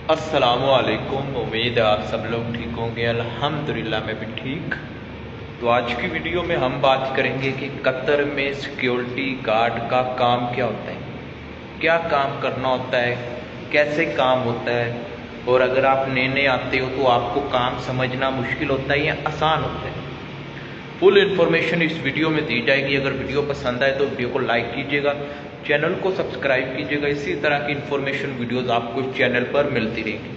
अस्सलामुअलैकुम। उम्मीद है आप सब लोग ठीक होंगे। अल्हम्दुलिल्लाह मैं भी ठीक। तो आज की वीडियो में हम बात करेंगे कि कतर में सिक्योरिटी गार्ड का काम क्या होता है, क्या काम करना होता है, कैसे काम होता है, और अगर आप नए नए आते हो तो आपको काम समझना मुश्किल होता है या आसान होता है। फुल इन्फॉर्मेशन इस वीडियो में दी जाएगी। अगर वीडियो पसंद आए तो वीडियो को लाइक कीजिएगा, चैनल को सब्सक्राइब कीजिएगा। इसी तरह की इन्फॉर्मेशन वीडियोस आपको इस चैनल पर मिलती रहेगी।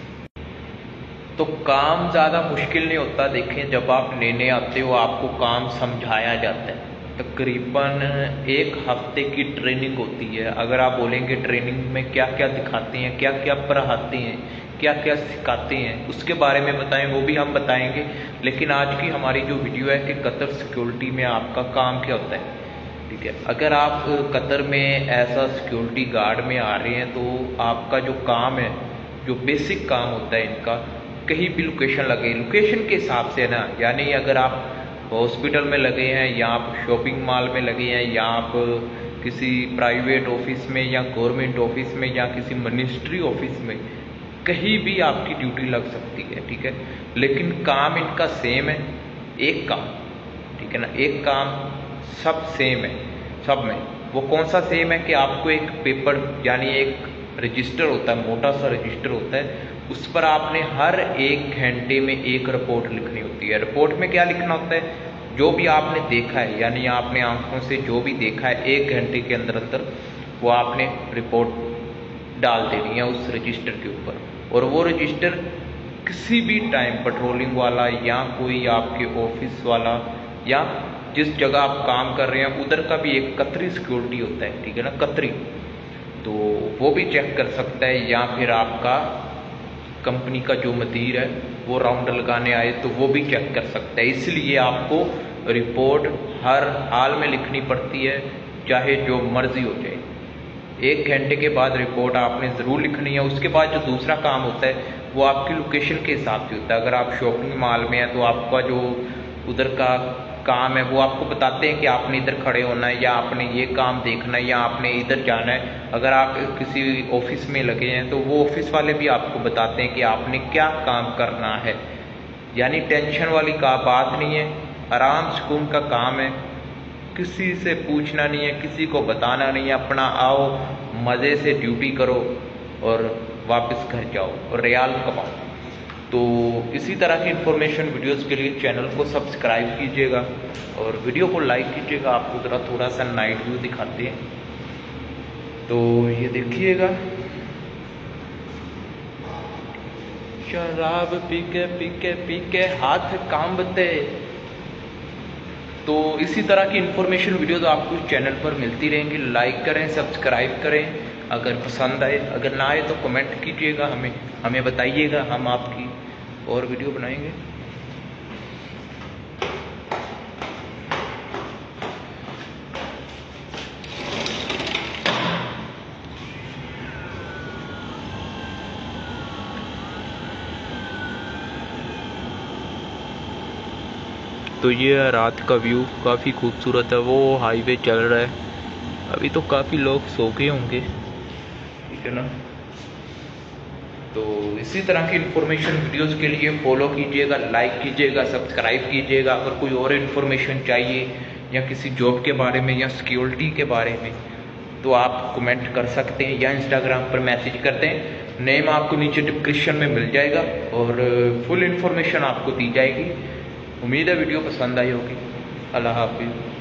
तो काम ज़्यादा मुश्किल नहीं होता। देखें, जब आप नए नए आते हो आपको काम समझाया जाता है। तकरीबन 1 हफ्ते की ट्रेनिंग होती है। अगर आप बोलेंगे ट्रेनिंग में क्या क्या दिखाते हैं, क्या क्या पढ़ाते हैं, क्या क्या सिखाते हैं, उसके बारे में बताएं, वो भी हम बताएंगे। लेकिन आज की हमारी जो वीडियो है कि कतर सिक्योरिटी में आपका काम क्या होता है, ठीक है। अगर आप कतर में ऐसा सिक्योरिटी गार्ड में आ रहे हैं तो आपका जो काम है, जो बेसिक काम होता है इनका, कहीं भी लोकेशन लगे, लोकेशन के हिसाब से है ना। यानी अगर आप हॉस्पिटल में लगे हैं, या आप शॉपिंग मॉल में लगे हैं, या आप किसी प्राइवेट ऑफिस में, या गवर्नमेंट ऑफिस में, या किसी मिनिस्ट्री ऑफिस में, कहीं भी आपकी ड्यूटी लग सकती है, ठीक है। लेकिन काम इनका सेम है, एक काम, ठीक है ना, एक काम सब सेम है सब में। वो कौन सा सेम है कि आपको एक पेपर यानी एक रजिस्टर होता है, मोटा सा रजिस्टर होता है, उस पर आपने हर 1 घंटे में एक रिपोर्ट लिखनी होती है। रिपोर्ट में क्या लिखना होता है, जो भी आपने देखा है, यानी आपने आंखों से जो भी देखा है 1 घंटे के अंदर अंदर वो आपने रिपोर्ट डाल देनी है उस रजिस्टर के ऊपर। और वो रजिस्टर किसी भी टाइम पेट्रोलिंग वाला या कोई आपके ऑफिस वाला या जिस जगह आप काम कर रहे हैं उधर का भी एक कतरी सिक्योरिटी होता है, ठीक है ना, कतरी, तो वो भी चेक कर सकता है। या फिर आपका कंपनी का जो मदीर है वो राउंड लगाने आए तो वो भी चेक कर सकता है। इसलिए आपको रिपोर्ट हर हाल में लिखनी पड़ती है, चाहे जो मर्जी हो जाए। 1 घंटे के बाद रिपोर्ट आपने ज़रूर लिखनी है। उसके बाद जो दूसरा काम होता है वो आपकी लोकेशन के हिसाब से होता है। अगर आप शॉपिंग मॉल में हैं तो आपका जो उधर का काम है वो आपको बताते हैं कि आपने इधर खड़े होना है, या आपने ये काम देखना है, या आपने इधर जाना है। अगर आप किसी ऑफिस में लगे हैं तो वो ऑफिस वाले भी आपको बताते हैं कि आपने क्या काम करना है। यानी टेंशन वाली का बात नहीं है, आराम सुकून का काम है। किसी से पूछना नहीं है, किसी को बताना नहीं है। अपना आओ, मज़े से ड्यूटी करो और वापस घर जाओ और रियाल कमाओ। तो इसी तरह की इन्फॉर्मेशन वीडियोस के लिए चैनल को सब्सक्राइब कीजिएगा और वीडियो को लाइक कीजिएगा। आपको ज़रा थोड़ा सा नाइट व्यू दिखाते हैं, तो ये देखिएगा, शराब पी के हाथ कांपते। तो इसी तरह की इन्फॉर्मेशन वीडियोस आपको इस चैनल पर मिलती रहेंगी। लाइक करें, सब्सक्राइब करें। अगर पसंद आए, अगर ना आए तो कमेंट कीजिएगा, हमें बताइएगा, हम आपकी और वीडियो बनाएंगे। तो ये रात का व्यू काफ़ी खूबसूरत है। वो हाईवे चल रहा है, अभी तो काफ़ी लोग सो गए होंगे, ठीक है ना। तो इसी तरह की इन्फॉर्मेशन वीडियोस के लिए फॉलो कीजिएगा, लाइक कीजिएगा, सब्सक्राइब कीजिएगा। और कोई और इन्फॉर्मेशन चाहिए या किसी जॉब के बारे में या सिक्योरिटी के बारे में तो आप कमेंट कर सकते हैं या इंस्टाग्राम पर मैसेज करते हैं। नेम आपको नीचे डिस्क्रिप्शन में मिल जाएगा और फुल इन्फॉर्मेशन आपको दी जाएगी। उम्मीद है वीडियो पसंद आई होगी। अल्लाह हाफिज़।